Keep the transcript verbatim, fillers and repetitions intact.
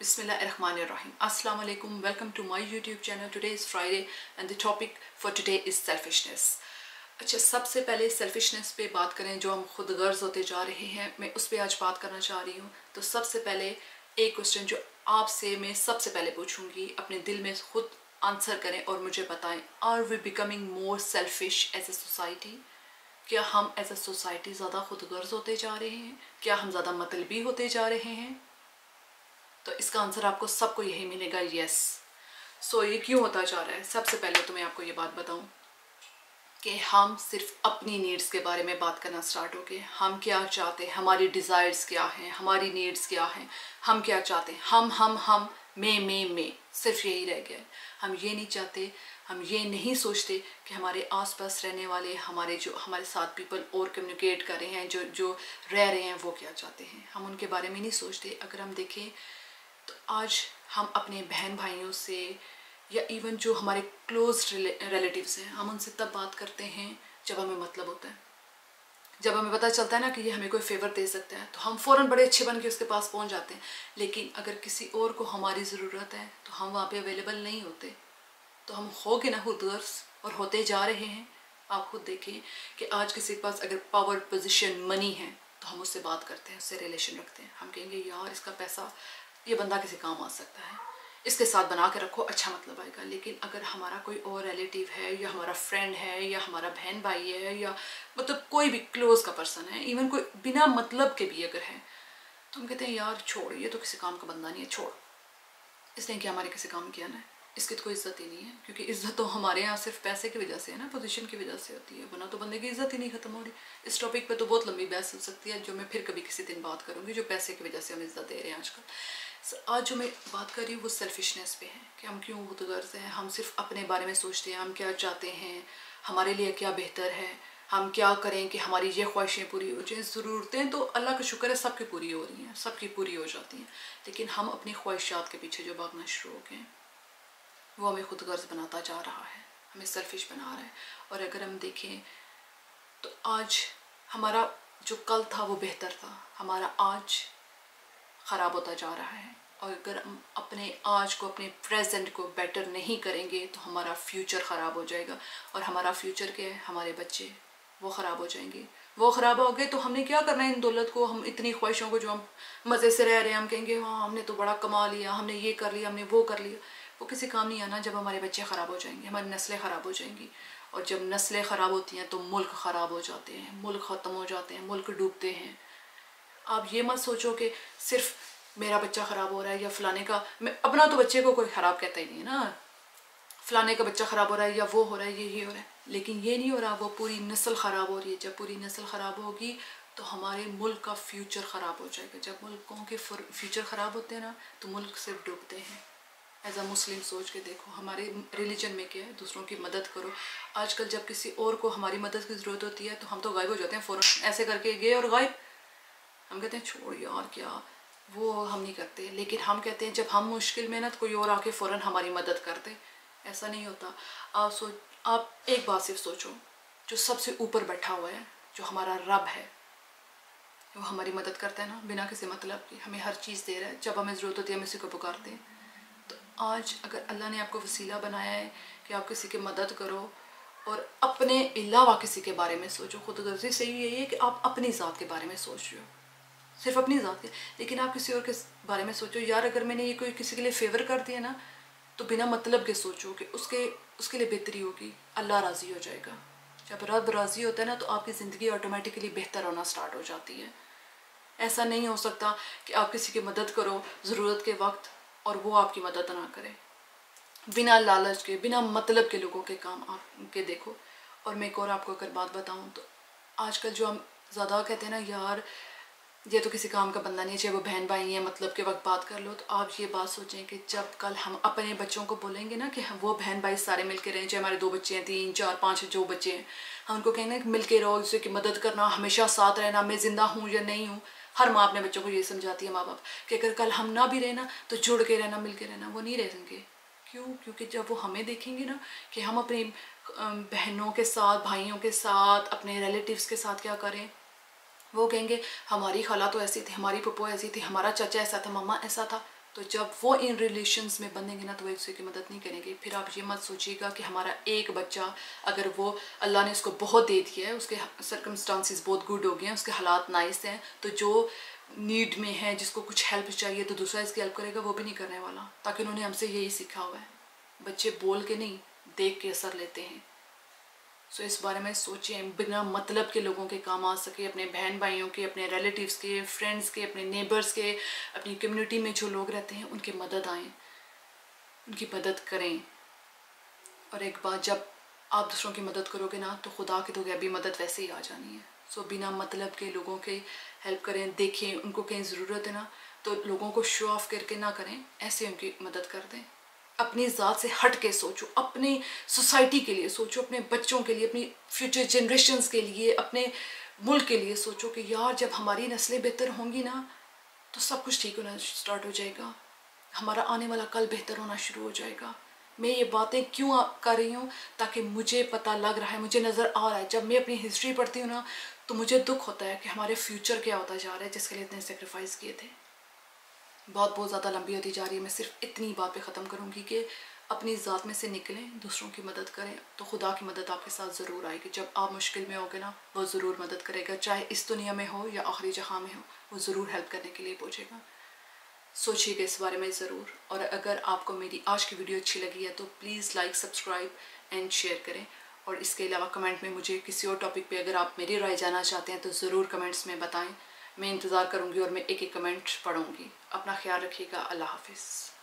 Bismillahirrahmanirrahim. Assalamu alaikum. Welcome to my YouTube channel. Today is Friday and the topic for today is selfishness. अच्छा, सबसे पहले selfishness पे बात करें जो हम खुद गर्ज होते जा रहे हैं, मैं उस पर आज बात करना चाह रही हूँ। तो सबसे पहले एक क्वेश्चन जो आपसे मैं सबसे पहले पूछूंगी, अपने दिल में खुद आंसर करें और मुझे बताएं, are we becoming more selfish as a society? क्या हम एज ए सोसाइटी ज़्यादा खुद गर्ज होते जा रहे हैं? क्या हम ज़्यादा मतलबी होते जा रहे हैं? तो इसका आंसर आपको सबको यही मिलेगा, यस। सो ये क्यों होता जा रहा है? सबसे पहले तो मैं आपको ये बात बताऊं कि हम सिर्फ अपनी नीड्स के बारे में बात करना स्टार्ट हो गए। हम क्या चाहते हैं, हमारी डिज़ायर्स क्या हैं, हमारी नीड्स क्या हैं, हम क्या चाहते हैं, हम हम हम मैं मैं मैं सिर्फ यही रह गया। हम ये नहीं चाहते, हम ये नहीं सोचते कि हमारे आसपास रहने वाले, हमारे जो हमारे साथ पीपल और कम्युनिकेट कर रहे हैं, जो जो रह रहे हैं, वो क्या चाहते हैं, हम उनके बारे में नहीं सोचते। अगर हम देखें तो आज हम अपने बहन भाइयों से या इवन जो हमारे क्लोज रिलेटिव्स हैं, हम उनसे तब बात करते हैं जब हमें मतलब होता है, जब हमें पता चलता है ना कि ये हमें कोई फेवर दे सकता है, तो हम फ़ौरन बड़े अच्छे बन के उसके पास पहुंच जाते हैं। लेकिन अगर किसी और को हमारी ज़रूरत है तो हम वहाँ पे अवेलेबल नहीं होते। तो हम हो के ना खुदगर्ज और होते जा रहे हैं। आप खुद देखें कि आज किसी के पास अगर पावर, पोजीशन, मनी है तो हम उससे बात करते हैं, उससे रिलेशन रखते हैं। हम कहेंगे यार इसका पैसा, ये बंदा किसी काम आ सकता है, इसके साथ बना के रखो, अच्छा मतलब आएगा। लेकिन अगर हमारा कोई और रिलेटिव है या हमारा फ्रेंड है या हमारा बहन भाई है या मतलब कोई भी क्लोज का पर्सन है, इवन कोई बिना मतलब के भी अगर है, तो हम कहते हैं यार छोड़, ये तो किसी काम का बंदा नहीं है, छोड़, इसने क्या हमारे किसी काम किया ना, इसकी तो कोई इज्जत ही नहीं है। क्योंकि इज्जत तो हमारे यहाँ सिर्फ पैसे की वजह से है ना, पोजीशन की वजह से होती है, वरना तो बंदे की इज्जत ही नहीं खत्म हो रही। इस टॉपिक पे तो बहुत लंबी बहस हो सकती है, जो मैं फिर कभी किसी दिन बात करूँगी, जो पैसे की वजह से हम इज्जत दे रहे हैं आजकल। आज जो मैं बात कर रही हूँ वो सेल्फिशनेस पे है कि हम क्यों खुदगर्ज हैं। हम सिर्फ अपने बारे में सोचते हैं, हम क्या चाहते हैं, हमारे लिए क्या बेहतर है, हम क्या करें कि हमारी ये ख्वाहिशें पूरी हो जाएं। ज़रूरतें तो अल्लाह का शुक्र है सबकी पूरी हो रही हैं, सबकी पूरी हो जाती हैं, लेकिन हम अपनी ख्वाहिशात के पीछे जो भागना शुरू हो गए वो हमें खुदगर्ज बनाता जा रहा है, हमें सेल्फिश बना रहा है। और अगर हम देखें तो आज हमारा जो कल था वो बेहतर था, हमारा आज ख़राब होता जा रहा है। और अगर हम अपने आज को, अपने प्रेजेंट को बेटर नहीं करेंगे तो हमारा फ्यूचर ख़राब हो जाएगा। और हमारा फ्यूचर क्या है, हमारे बच्चे, वो ख़राब हो जाएंगे। वो ख़राब हो गए तो हमने क्या करना है इन दौलत को, हम इतनी ख्वाहिशों को जो हम मज़े से रह रहे हैं, हम कहेंगे हाँ हमने तो बड़ा कमा लिया, हमने ये कर लिया, हमने वो कर लिया। वो किसी काम नहीं आना जब हमारे बच्चे ख़राब हो जाएंगे, हमारी नस्लें ख़राब हो जाएंगी। और जब नस्लें ख़राब होती हैं तो मुल्क ख़राब हो जाते हैं, मुल्क ख़त्म हो जाते हैं, मुल्क डूबते हैं। आप ये मत सोचो कि सिर्फ मेरा बच्चा ख़राब हो रहा है या फ़लाने का, मैं अपना तो बच्चे को कोई ख़राब कहता ही नहीं है ना, फ़लाने का बच्चा ख़राब हो रहा है या वो हो रहा है, ये ये हो रहा है, लेकिन ये नहीं हो रहा, वो पूरी नस्ल ख़राब हो रही है। जब पूरी नस्ल ख़राब होगी तो हमारे मुल्क का फ्यूचर ख़राब हो जाएगा। जब मुल्कों के फ्यूचर ख़राब होते हैं ना तो मुल्क सिर्फ डूबते हैं। एज अ मुस्लिम सोच के देखो, हमारे रिलीजन में क्या है, दूसरों की मदद करो। आजकल जब किसी और को हमारी मदद की ज़रूरत होती है तो हम तो गायब हो जाते हैं, फ़ौरन ऐसे करके गए और गायब। हम कहते हैं छोड़ यार क्या, वो हम नहीं करते। लेकिन हम कहते हैं जब हम मुश्किल में ना तो कोई और आके फ़ौरन हमारी मदद करते। ऐसा नहीं होता। आप सोच, आप एक बात सिर्फ सोचो, जो सबसे ऊपर बैठा हुआ है, जो हमारा रब है, वो हमारी मदद करता है ना, बिना किसी मतलब की, हमें हर चीज़ दे रहा है। जब हमें ज़रूरत होती है हम इसी को पुकारते हैं। तो आज अगर अल्लाह ने आपको वसीला बनाया है कि आप किसी की मदद करो और अपने अलावा किसी के बारे में सोचो, खुदगर्जी से ही यही है कि आप अपनी ज़ात के बारे में सोच रहे हो, सिर्फ अपनी ज़ात के, लेकिन आप किसी और के बारे में सोचो। यार अगर मैंने ये कोई किसी के लिए फेवर कर दिया ना तो बिना मतलब के सोचो कि उसके उसके लिए बेहतरी होगी, अल्लाह राज़ी हो जाएगा। जब रब राज़ी होता है ना तो आपकी ज़िंदगी ऑटोमेटिकली बेहतर होना स्टार्ट हो जाती है। ऐसा नहीं हो सकता कि आप किसी की मदद करो ज़रूरत के वक्त और वो आपकी मदद ना करे। बिना लालच के, बिना मतलब के लोगों के काम आप के देखो। और मैं एक और आपको अगर बात बताऊँ तो आजकल जो हम ज़्यादा कहते हैं ना यार ये तो किसी काम का बंदा नहीं है, चाहे वो बहन भाई हैं, मतलब के वक्त बात कर लो, तो आप ये बात सोचें कि जब कल हम अपने बच्चों को बोलेंगे ना कि हम वो बहन भाई सारे मिलके रहें, चाहे हमारे दो बच्चे हैं, तीन चार पाँच जो बच्चे हैं, हम उनको कहेंगे कि मिलके रहो, दूसरे की मदद करना, हमेशा साथ रहना, मैं ज़िंदा हूँ या नहीं हूँ। हर माँ अपने बच्चों को ये समझाती है, माँ बाप, कि अगर कल हम ना भी रहे ना तो जुड़ के रहना, मिल के रहना। वो नहीं रहेंगे। क्यों? क्योंकि जब वो हमें देखेंगे ना कि हम अपनी बहनों के साथ, भाइयों के साथ, अपने रिलेटिव्स के साथ क्या करें, वो कहेंगे हमारी खाला तो ऐसी थी, हमारी पप्पो ऐसी थी, हमारा चाचा ऐसा था, मम्मा ऐसा था। तो जब वो इन रिलेशंस में बंधेंगे ना तो वो एक दूसरे की मदद नहीं करेंगे। फिर आप ये मत सोचिएगा कि हमारा एक बच्चा, अगर वो अल्लाह ने उसको बहुत दे दिया है, उसके सर्कमस्टांसिस बहुत गुड हो गए हैं, उसके हालात नाइस हैं, तो जो नीड में है, जिसको कुछ हेल्प चाहिए तो दूसरा इसकी हेल्प करेगा, वो भी नहीं करने वाला। ताकि उन्होंने हमसे यही सीखा हुआ है। बच्चे बोल के नहीं, देख के असर लेते हैं। सो इस बारे में सोचें, बिना मतलब के लोगों के काम आ सके, अपने बहन भाइयों के, अपने रिलेटिव्स के, फ्रेंड्स के, अपने नेबर्स के, अपनी कम्युनिटी में जो लोग रहते हैं उनकी मदद आएँ, उनकी मदद करें। और एक बात, जब आप दूसरों की मदद करोगे ना तो खुदा के तो भी मदद वैसे ही आ जानी है। सो बिना मतलब के लोगों के हेल्प करें, देखें उनको कहीं ज़रूरत है ना तो लोगों को शो ऑफ करके ना करें, ऐसे उनकी मदद कर दें। अपनी ज़ात से हट के सोचो, अपनी सोसाइटी के लिए सोचो, अपने बच्चों के लिए, अपनी फ्यूचर जनरेशन्स के लिए, अपने मुल्क के लिए सोचो कि यार जब हमारी नस्लें बेहतर होंगी ना तो सब कुछ ठीक होना स्टार्ट हो जाएगा, हमारा आने वाला कल बेहतर होना शुरू हो जाएगा। मैं ये बातें क्यों कर रही हूँ? ताकि मुझे पता लग रहा है, मुझे नज़र आ रहा है, जब मैं अपनी हिस्ट्री पढ़ती हूँ ना तो मुझे दुख होता है कि हमारे फ्यूचर क्या होता जा रहा है जिसके लिए इतने सेक्रीफाइस किए थे। बहुत बहुत ज़्यादा लंबी होती जा रही है। मैं सिर्फ इतनी बात पे ख़त्म करूँगी कि अपनी ज़ात में से निकलें, दूसरों की मदद करें, तो खुदा की मदद आपके साथ ज़रूर आएगी। जब आप मुश्किल में होगे ना वो ज़रूर मदद करेगा, चाहे इस दुनिया में हो या आखिरी जहाँ में हो, वो ज़रूर हेल्प करने के लिए पहुँचेगा। सोचिएगा इस बारे में ज़रूर। और अगर आपको मेरी आज की वीडियो अच्छी लगी है तो please like, subscribe and share करें। और इसके अलावा कमेंट में मुझे किसी और टॉपिक पे अगर आप मेरी राय जानना चाहते हैं तो ज़रूर कमेंट्स में बताएं। मैं इंतज़ार करूँगी और मैं एक एक कमेंट पढ़ूँगी। अपना ख्याल रखिएगा। अल्लाह हाफिज़।